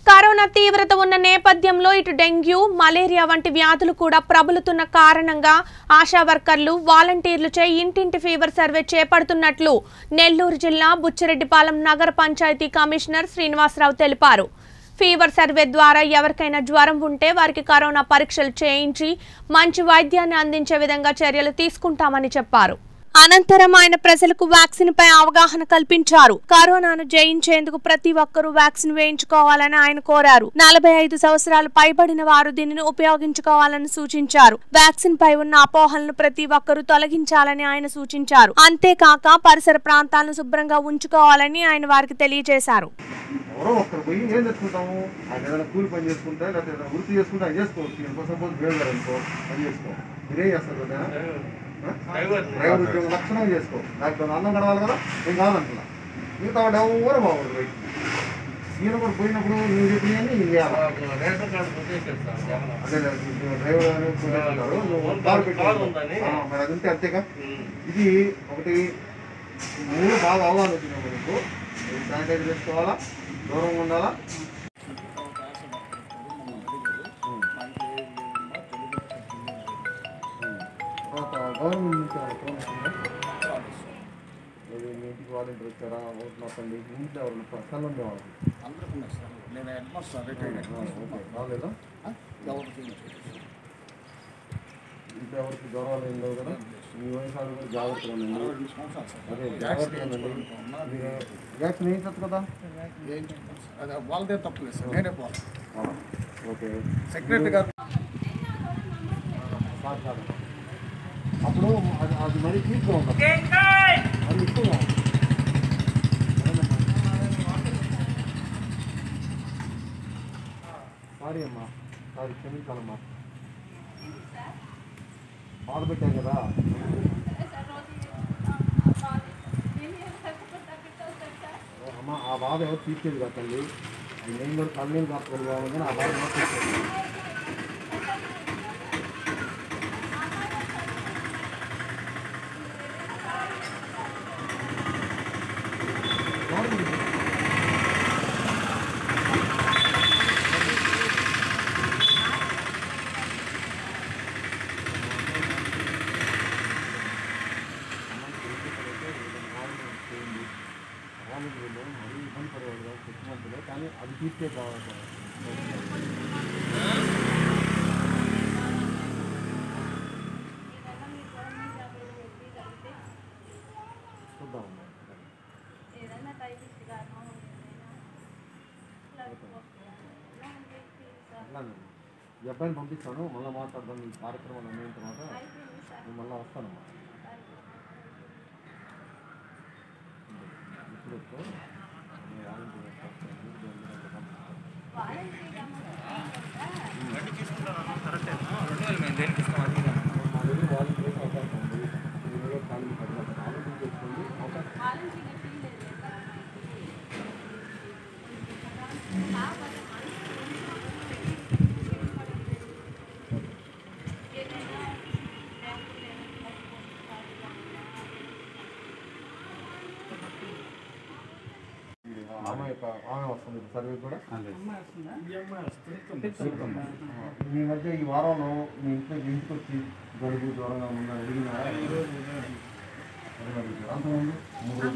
Corona తీవ్రత ఉన్న నేపథ్యంలో ఇటు డెంగ్యూ, మలేరియా వంటి వ్యాధులు కూడా ప్రబలుతున్న కారణంగా ఆశా వర్కర్లు, వాలంటీర్లుచే ఇంటింటి ఫీవర్ సర్వే చేపడుతున్నట్లు నెల్లూరు జిల్లా బుచ్చిరెడ్డిపాలెం నగర పంచాయతీ కమిషనర్ శ్రీనివాసరావు తెలిపారు. ఫీవర్ సర్వే ద్వారా ఎవరికైనా జ్వరం ఉంటే వారికి కరోనా పరీక్షలు చేయించి మంచి వైద్యాన్ని అందించే విధంగా చర్యలు తీసుకుంటామని చెప్పారు. అనంతరం ఆయన ప్రజలకు వ్యాక్సిన్ పై అవగాహన కల్పించారు. కరోనాను జయించేందుకు ప్రతి ఒక్కరూ వ్యాక్సిన్ వేయించుకోవాలని ఆయన కోరారు. 45 సంవత్సరాలు పైబడిన వారు దీనిని ఉపయోగించుకోవాలని సూచించారు. వ్యాక్సిన్ పై ఉన్న అపోహలను ప్రతి ఒక్కరూ తొలగించాలని ఆయన సూచించారు. అంతేకాక పరిసర ప్రాంతాలను శుభ్రంగా ఉంచుకోవాలని ఆయన వారికి తెలియజేశారు. డ్రైవర్ ఉద్యోగం లక్షణంగా చేసుకో. నాకు అన్నం గడవాలి కదా, నేను కాదంటున్నా. మిగతా వాడు ఎవరు బాగుంటుంది. ఈయన కూడా పోయినప్పుడు నువ్వు చెప్పినవన్నీ నేను చేయాలి. అదే డ్రైవర్ మరి అది ఉంటే అంతేగా. ఇది ఒకటి 3 బాగా అవగాహన వచ్చినాము. నీకు శానిటైజ్ చేసుకోవాలా, దూరంగా ఉండాలా. గవర్నమెంట్ నుంచి మీ ఇంటికి వాలంటీర్ వచ్చారా? ఓట్లండి ఇంట్లో ఎవరు పర్సనల్ ఉండేవాళ్ళు రాలేదా? ఇంట్లో ఎవరికి గౌరవాలు ఏం లేవు కదా. మీ వయసు కూడా జాగ్రత్తగా ఉండండి. అదే జాగ్రత్తగా ఉండండి. మీరు వ్యాక్సిన్ వేయించచ్చు కదా. వాళ్ళదే తప్పలేదు సార్, నేనే పోవాలి. ఓకే, సెక్రటరీ గారు అప్పుడు అది మరీ చీప్గా ఉంటుంది, అది ఎక్కువగా. సారీ అమ్మా, సారీ, క్షమించాలమ్మా. బాధ పెట్టాం కదా. అమ్మా ఆ బాధ ఎవరు తీర్చేది కాదండి. నేను కూడా కళ్ళని కాసుకోవాలి కానీ ఆ బాధ ఎవరు తీర్చేది. మరీ ఇబ్బంది పడేవాళ్ళు కాదు 6 మంత్లో, కానీ అది తీర్చే కావాలి. చూద్దాం. ఈ అబ్బాయిని పంపిస్తాను, మళ్ళీ మాట్లాడదాం. ఈ కార్యక్రమాలు అయిన తర్వాత నేను మళ్ళీ వస్తానమ్మా. ఇప్పుడు ఆమె వస్తుంది సర్వే కూడా. మీ మధ్య ఈ వారంలో మీ ఇంటికి వచ్చి జలుబు జ్వరంగా ఉందని అడిగినా అంతకుముందు